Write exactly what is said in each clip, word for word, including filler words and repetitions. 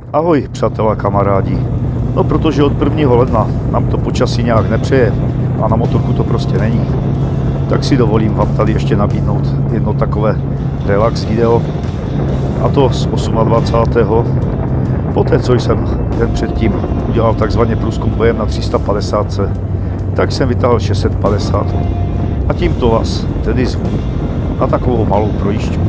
Ahoj, přátelé, kamarádi. No, protože od prvního ledna nám to počasí nějak nepřeje a na motorku to prostě není, tak si dovolím vám tady ještě nabídnout jedno takové relax video, a to z dvacátého osmého Poté, co jsem den předtím udělal takzvaně průzkum bojem na tři sta padesát, tak jsem vytáhl šest set padesát a tímto vás tedy zvu na takovou malou projížďku.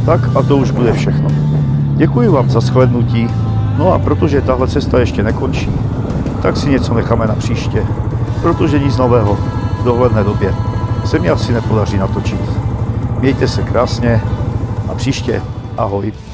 Tak a to už bude všechno. Děkuji vám za shlédnutí, no a protože tahle cesta ještě nekončí, tak si něco necháme na příště, protože nic nového v dohledné době se mi asi nepodaří natočit. Mějte se krásně a příště ahoj.